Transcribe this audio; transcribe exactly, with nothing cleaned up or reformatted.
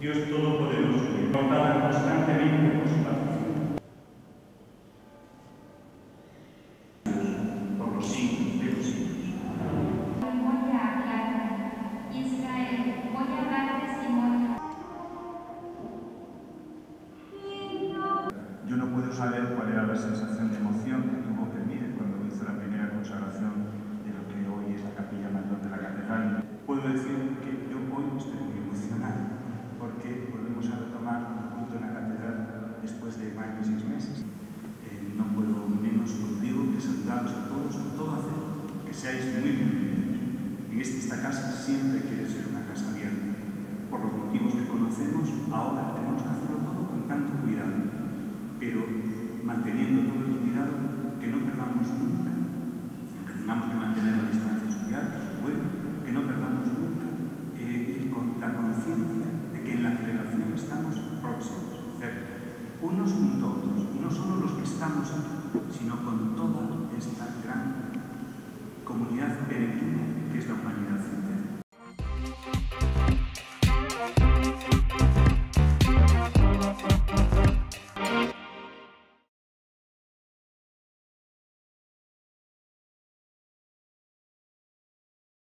Dios Todopoderoso, portada constantemente por su patrocinio. Por los siglos de los siglos. Voy a hablarme, Israel, voy a dar testimonio. Yo no puedo saber cuál era la sensación de emoción que tuvo Gemídez cuando hizo la primera consagración de lo que hoy es la capilla mayor de la catedral. Puedo decir que yo hoy estoy muy emocionado porque volvemos a retomar un culto en la catedral después de más de seis meses. Eh, no puedo menos, os digo, que saludaros a todos con todo afecto, que seáis muy bienvenidos. En esta casa siempre quiere ser una casa abierta. Por los motivos que conocemos, ahora tenemos que hacerlo todo con tanto cuidado, pero manteniendo todo el cuidado que no perdamos nunca, aunque tengamos que mantener la distancia social, por supuesto, que no perdamos nunca eh, con la conciencia de que en la celebración estamos próximos, cerca, unos junto a otros, y no solo los que estamos aquí, sino con toda esta gran comunidad peregrina que es la humanidad.